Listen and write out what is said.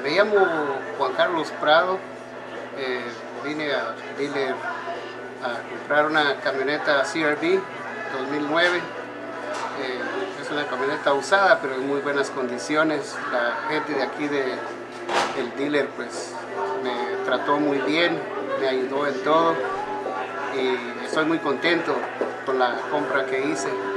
Me llamo Juan Carlos Prado, vine a dealer a comprar una camioneta CR-V 2009. Es una camioneta usada pero en muy buenas condiciones. La gente de aquí del dealer pues me trató muy bien, me ayudó en todo y estoy muy contento con la compra que hice.